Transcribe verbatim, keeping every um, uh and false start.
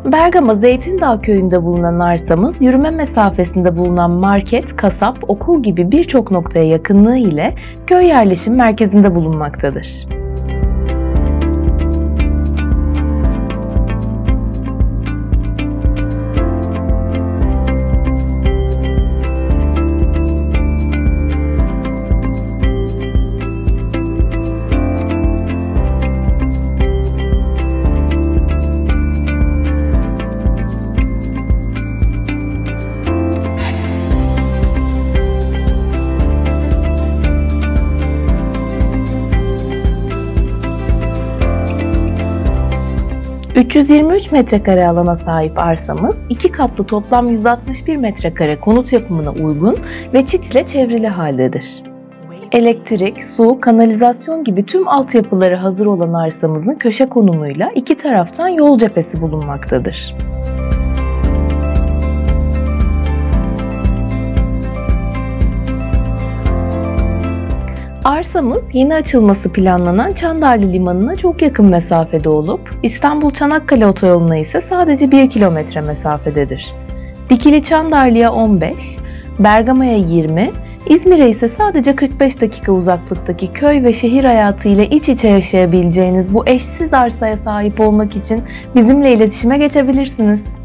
Bergama Zeytindağ köyünde bulunan arsamız, yürüme mesafesinde bulunan market, kasap, okul gibi birçok noktaya yakınlığı ile köy yerleşim merkezinde bulunmaktadır. üç yüz yirmi üç metrekare alana sahip arsamız, iki katlı toplam yüz altmış bir metrekare konut yapımına uygun ve çit ile çevrili haldedir. Elektrik, su, kanalizasyon gibi tüm altyapıları hazır olan arsamızın köşe konumuyla iki taraftan yol cephesi bulunmaktadır. Arsamız yeni açılması planlanan Çandarlı Limanı'na çok yakın mesafede olup, İstanbul-Çanakkale Otoyolu'na ise sadece bir kilometre mesafededir. Dikili Çandarlı'ya on beş, Bergama'ya yirmi, İzmir'e ise sadece kırk beş dakika uzaklıktaki köy ve şehir hayatı ile iç içe yaşayabileceğiniz bu eşsiz arsaya sahip olmak için bizimle iletişime geçebilirsiniz.